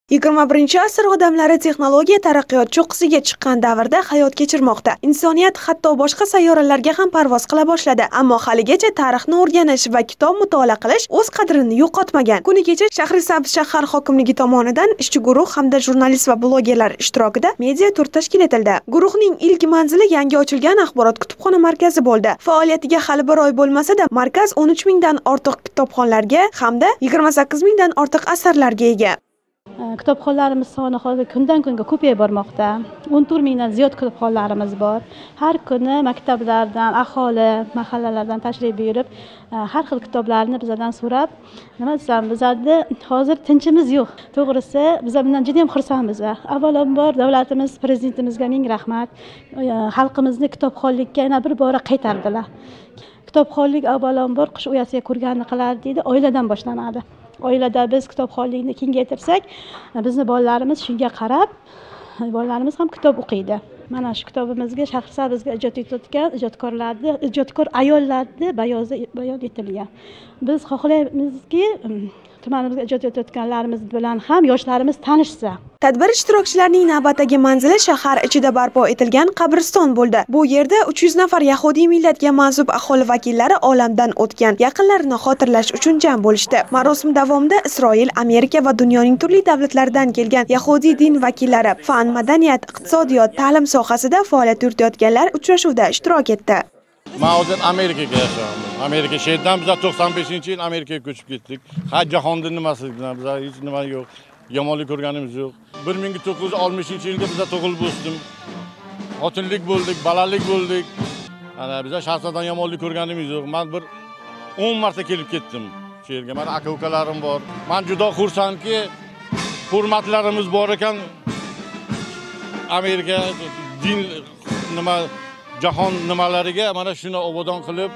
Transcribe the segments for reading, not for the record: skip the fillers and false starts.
21-asr odamlari texnologiya taraqqiyot cho'qqisiga chiqqan davrda hayot kechirmoqda. Insoniyat hatto boshqa sayyoralarga ham parvoz qila boshladi, ammo haligacha tarixni o'rganish va kitob mutolaa qilish o'z qadrini yo'qotmagan. Kuni kecha Shahrisabz shahar hokimligi tomonidan ishchi guruh hamda jurnalist va blogerlar ishtirokida media tur tashkil etildi. Guruhning ilk manzili yangi ochilgan axborot kutubxona markazi bo'ldi. Faoliyatiga hali bir oy bo'lmasa-da, markaz 13 mingdan ortiq kitobxonlarga hamda 28 mingdan ortiq asarlarga ega. Kitobxonlarimiz soni hozir kundan kunga ko'payib bormoqda. 14 mingdan ziyod kitobxonlarimiz bor. Har kuni maktablardan, aholi, mahallalardan tashrif buyurib, har xil kitoblarni bizdan so'rab, nima desam, bizda hozir tinchimiz yo'q. To'g'risi, biz bundan juda ham xursandmiz. Avvalambor davlatimiz, prezidentimizga ming rahmat. Xalqimizni kitobxonlikka yana bir bora qaytardilar. Kitobxonlik avvalambor qish uyasiga ko'rganini qilar deydi, oiladan boshlanadi. Oilada biz kitobxonlikni kengaytirsak, bizni bolalarimiz shunga qarab, bolalarimiz ham kitob o'qiydi. Mana shu kitobimizga Shahrisabzga ijod etayotgan ijodkorlarni, ijodkor ayollarni bayon etilgan. Biz xohlaymizki, tumanimizga ijod etayotganlarimiz bilan ham yoshlarimiz tanishsa. Tadbir ishtirokchilarining navbatdagi manzili shahar ichida barpo etilgan qabriston bo'ldi. Bu yerda 300 nafar yahudiy millatga mansub aholi vakillari olamdan o'tgan yaqinlarini xotirlash uchun jam bo'lishdi. Marosim davomida Isroil, Amerika va dunyoning turli davlatlaridan kelgan yahudiy din vakillari, fan, madaniyat, iqtisodiyot, ta'lim sohasida faoliyat yuritayotganlar uchrashuvda ishtirok etdi. Men hozir Amerikaga yashayman. Amerika she'rdan biz 95-yil Amerikaga ko'chib ketdik. Ha jahonda nimasi bilan biz hech nima yo'q. Yomonlik ko'rganimiz yo'q. 1960-yilda biz tug'ilib o'sdim. Xotinlik bo'ldik, balandlik bo'ldik. Ana biz shaxsan yomonlik ko'rganimiz yo'q. Men bir 10 marta kelib ketdim shu yerga. Meni aka-ukalarim bor. Men juda xursandki, hurmatlarimiz bor ekan. Amerika din nima jahon nimalariga mana shuni obodon qilib,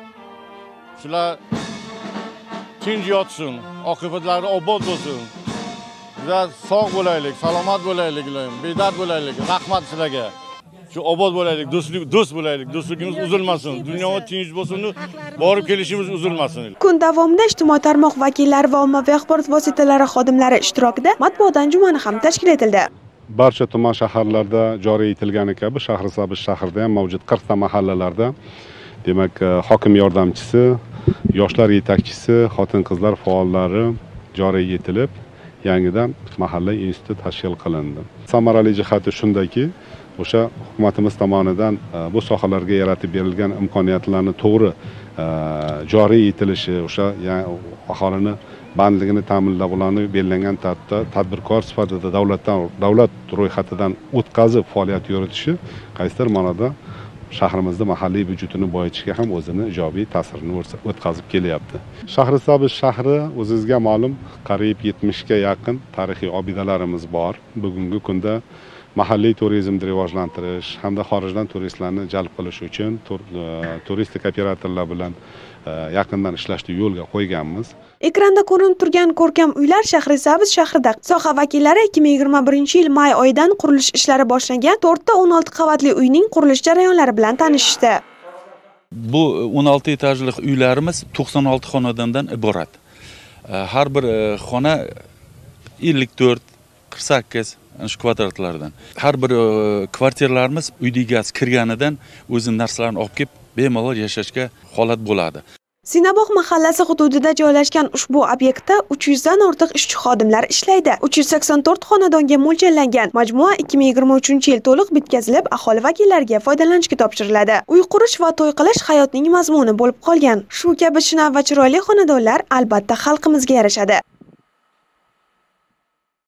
shular tinch yotsin, oqibatlari obod bo'lsin. Bizlar sog' bo'laylik, salomat bo'laylik, bedard bo'laylik. Rahmat sizlarga. Shu obod bo'laylik, do'st bo'laylik, do'stligimiz uzilmasin, dunyo tinch bo'lsin, borib kelishimiz uzilmasin. Kun davomida ijtimoiy tarmoq vakillari va ommaviy axborot vositalari xodimlari ishtirokida matbuot anjumani ham tashkil etildi. Barcha tuman shaharlarda joriy etilgani kabi Shahrisabz shahrida ham mavjud 40 ta mahallalarda demak hokim yordamchisi, yoshlar yetakchisi, xotin-qizlar faollari joriy etilib, yangidan mahalla instituti tashkil qilindi. Samarali jihati shundaki, o'sha hukumatimiz tomonidan bu sohalarga yaratib berilgan imkoniyatlarni to'g'ri joriy etilishi, o'sha aholini bandligini ta'minlab, ularni belgilangan tartibda tadbirkor sifatida davlat ro'yxatidan o'tkazib faoliyat yuritishi qaysidir ma'noda shahrimizda mahalliy byudjetini boyitishga ham o'zini ijobiy ta'sirini o'tkazib kelyapti. Shahrisabz shahri o'zingizga ma'lum qariyb 70 ga yaqin tarixiy obidalarimiz bor. Bugungi kunda mahalliy turizmni rivojlantirish hamda xorijdan turistlarni jalb qilish uchun turistik operatorlar bilan yaqindan ishlashni yo'lga qo'yganmiz. Ekranda ko'rinib turgan ko'rkam uylar Shahrisabz shahrida. Soha vakillari 2021-yil may oyidan qurilish ishlari boshlangan 4 ta 16 qavatli uyning qurilish jarayonlari bilan tanishishdi. Bu 16 etajli uylarimiz 96 xonadondan iborat. Har bir xona 54, 48 shu kvadratlardan. Har bir kvartiralarimiz uyda egasi kirganidan o'zi narsalarini olib kelib bemalol yashashga holat bo'ladi. Sinabog' mahallasi hududida joylashgan ushbu obyektda 300 dan ortiq ishchi xodimlar ishlaydi. 384 xonadonga mo'ljallangan majmua 2023-yil to'liq bitkazilib, aholi vakillariga foydalanishga topshiriladi. Uy qurish va to'y qilish hayotning mazmuni bo'lib qolgan. Shu kabi shinam va chiroyli xonadonlar albatta xalqimizga yarashadi.